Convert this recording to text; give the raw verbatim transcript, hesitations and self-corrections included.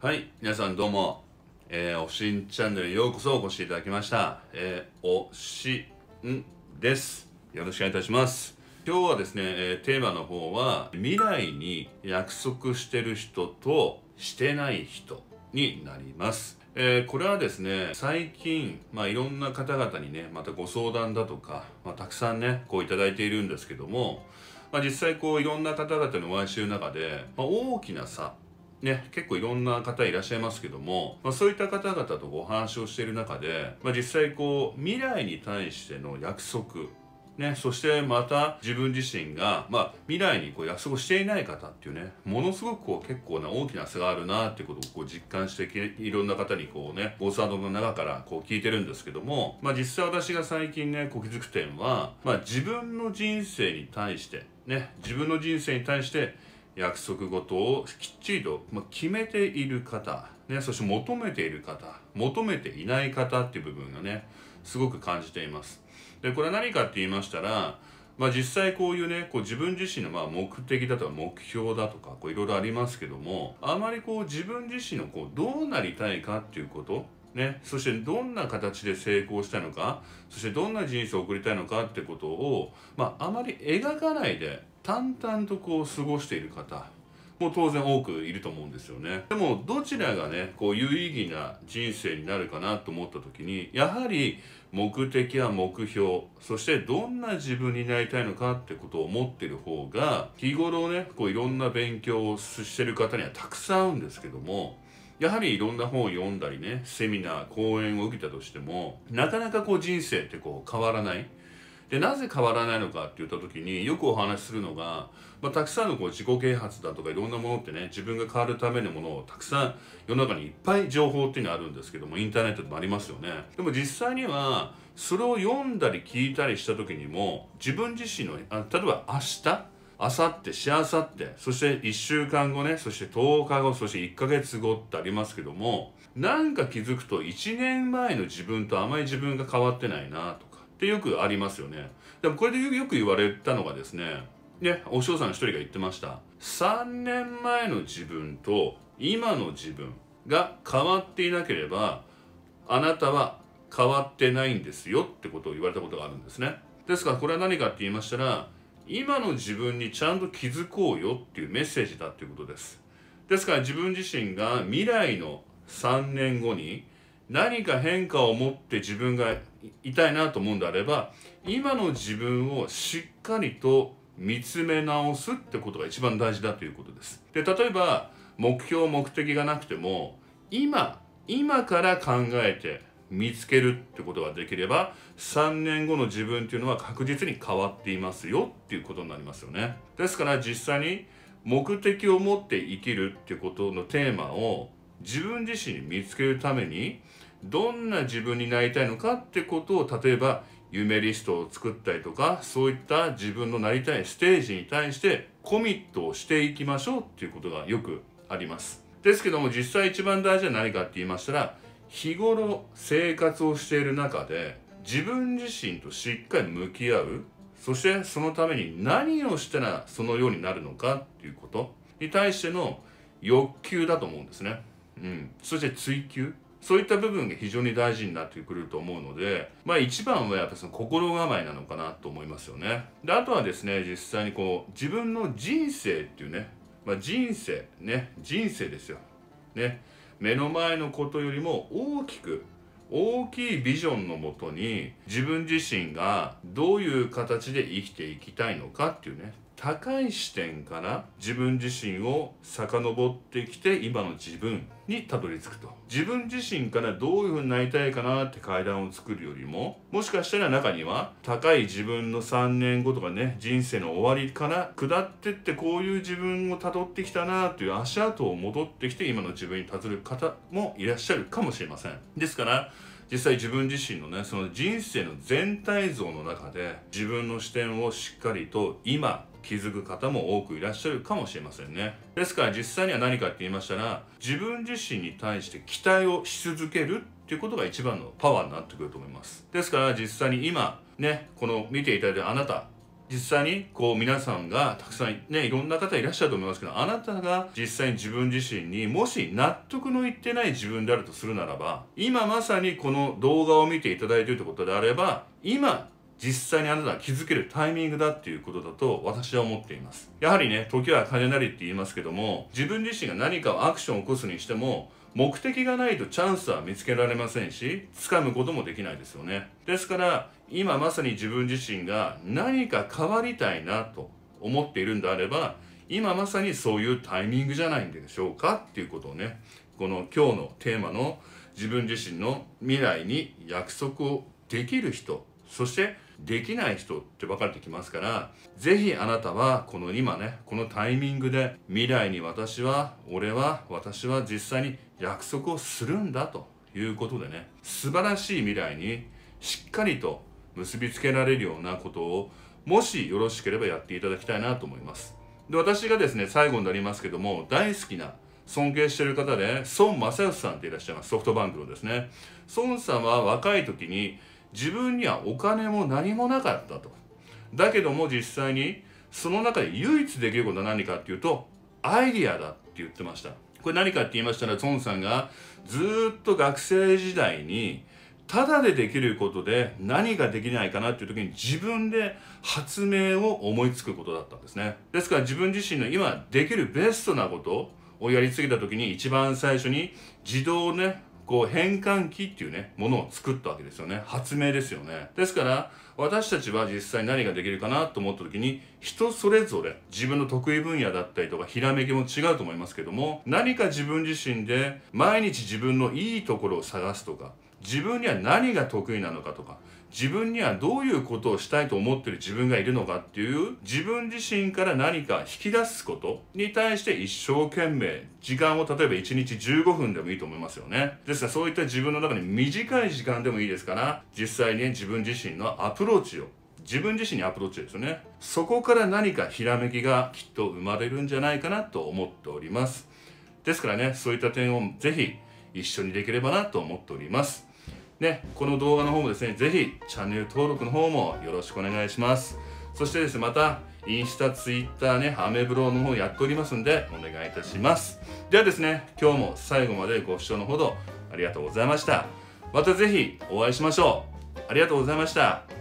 はい、皆さんどうも、えー、おしんチャンネルへようこそお越しいただきました。えー、おしんです。よろしくお願いいたします。今日はですね、えー、テーマの方は未来に約束してる人としてない人になります。えー、これはですね、最近、まあ、いろんな方々にね、またご相談だとか、まあ、たくさんね、こういただいているんですけども、まあ、実際こういろんな方々のお会いしている中で、まあ、大きな差、ね、結構いろんな方いらっしゃいますけども、まあ、そういった方々とお話をしている中で、まあ、実際こう未来に対しての約束、ね、そしてまた自分自身が、まあ、未来にこう約束していない方っていうね、ものすごくこう結構な大きな差があるなっていうことをこう実感していろんな方にこうね、ご相談の中からこう聞いてるんですけども、まあ、実際私が最近ね、こう気づく点は、まあ、自分の人生に対してね、自分の人生に対して約束事をきっちりと決めている方、ね、そして求めている方、求めていない方っていう部分がね、すごく感じています。で、これは何かって言いましたら、まあ実際こういうね、こう自分自身のまあ目的だとか目標だとか、こういろいろありますけども、あまりこう自分自身のこうどうなりたいかっていうこと、ね、そしてどんな形で成功したいのか、そしてどんな人生を送りたいのかってことを、まああまり描かないで、淡々とこう過ごしている方も当然多くいると思うんですよね。でもどちらがねこう有意義な人生になるかなと思った時に、やはり目的や目標、そしてどんな自分になりたいのかってことを思っている方が、日頃ねこういろんな勉強をしてる方にはたくさん会うんですけども、やはりいろんな本を読んだりね、セミナー講演を受けたとしても、なかなかこう人生ってこう変わらない。で、なぜ変わらないのかって言った時によくお話しするのが、まあ、たくさんのこう自己啓発だとかいろんなものってね、自分が変わるためのものをたくさん世の中にいっぱい情報っていうのがあるんですけども、インターネットでもありますよね。でも実際にはそれを読んだり聞いたりした時にも、自分自身のあ例えば明日明後日、しあさって、そしていっしゅうかんごね、そしてとおかご、そしていっかげつごってありますけども、なんか気づくといちねんまえの自分とあまり自分が変わってないなとかってよくありますよね。でもこれでよく言われたのがですね、ね、お嬢さん一人が言ってました。さんねんまえの自分と今の自分が変わっていなければ、あなたは変わってないんですよってことを言われたことがあるんですね。ですからこれは何かって言いましたら、今の自分にちゃんと気づこうよっていうメッセージだっていうことです。ですから自分自身が未来のさんねんごに何か変化を持って自分がいたいなと思うんであれば、今の自分をしっかりと見つめ直すってことが一番大事だということです。で、例えば目標目的がなくても、今今から考えて見つけるってことができれば、さんねんごの自分っていうのは確実に変わっていますよっていうことになりますよね。ですから実際に目的を持って生きるっていうことのテーマを自分自身に見つけるために、どんな自分になりたいのかってことを、例えば夢リストを作ったりとか、そういった自分のなりたいステージに対してコミットをしていきましょうっていうことがよくあります。ですけども実際一番大事な何かって言いましたら、日頃生活をしている中で自分自身としっかり向き合う、そしてそのために何をしたらそのようになるのかっていうことに対しての欲求だと思うんですね。うん、そして追求、そういった部分が非常に大事になってくると思うので、まあ一番はやっぱりその心構えなのかなと思いますよね。で、あとはですね、実際にこう自分の人生っていうね、まあ人生ね、人生ですよ。ね、目の前のことよりも大きく大きいビジョンのもとに自分自身がどういう形で生きていきたいのかっていうね、高い視点から自分自身を遡ってきて今の自分にたどり着くと。自分自身からどういうふうになりたいかなって階段を作るよりも、もしかしたら中には高い自分のさんねんごとかね、人生の終わりから下ってってこういう自分をたどってきたなという足跡を戻ってきて今の自分にたどる方もいらっしゃるかもしれません。ですから実際自分自身のね、その人生の全体像の中で自分の視点をしっかりと今気づく方も多くいらっしゃるかもしれませんね。ですから実際には何かって言いましたら、自分自身に対して期待をし続けるっていうことが一番のパワーになってくると思います。ですから実際に今ね、この見ていただいてあなた実際にこう皆さんがたくさんね、いろんな方いらっしゃると思いますけど、あなたが実際に自分自身にもし納得のいってない自分であるとするならば、今まさにこの動画を見ていただいているということであれば、今実際にあなたが気づけるタイミングだっていうことだと私は思っています。やはりね、時は金なりって言いますけども、自分自身が何かをアクションを起こすにしても、目的がないとチャンスは見つけられませんし、掴むこともできないですよね。ですから今まさに自分自身が何か変わりたいなと思っているんであれば、今まさにそういうタイミングじゃないんでしょうかっていうことをね、この今日のテーマの自分自身の未来に約束をできる人、そしてできない人って分かれてきますから、ぜひあなたはこの今ね、このタイミングで未来に私は、俺は、私は実際に約束をするんだということでね、素晴らしい未来にしっかりと結びつけられるようなことを、もしよろしければやっていただきたいなと思います。で、私がですね、最後になりますけども、大好きな尊敬している方で孫正義さんっていらっしゃいます。ソフトバンクのですね。孫さんは若い時に自分にはお金も何もなかったと。だけども実際にその中で唯一できることは何かっていうと、アイディアだって言ってました。これ何かって言いましたら、孫さんがずーっと学生時代にただでできることで何ができないかなっていう時に自分で発明を思いつくことだったんですね。ですから自分自身の今できるベストなことをやり遂げた時に、一番最初に自動ね、こう変換器っていうね、ものを作ったわけですよね。発明ですよね。ですから私たちは実際何ができるかなと思った時に、人それぞれ自分の得意分野だったりとかひらめきも違うと思いますけども、何か自分自身で毎日自分のいいところを探すとか、自分には何が得意なのかとか、自分にはどういうことをしたいと思っている自分がいるのかっていう自分自身から何か引き出すことに対して一生懸命時間を、例えばいちにちじゅうごふんでもいいと思いますよね。ですからそういった自分の中に短い時間でもいいですから、実際に自分自身のアプローチを、自分自身にアプローチですよね。そこから何かひらめきがきっと生まれるんじゃないかなと思っております。ですからね、そういった点をぜひ一緒にできればなと思っております。ね、この動画の方もですね、ぜひチャンネル登録の方もよろしくお願いします。そしてですね、またインスタ、ツイッターね、アメブロの方やっておりますんでお願いいたします。ではですね、今日も最後までご視聴のほどありがとうございました。またぜひお会いしましょう。ありがとうございました。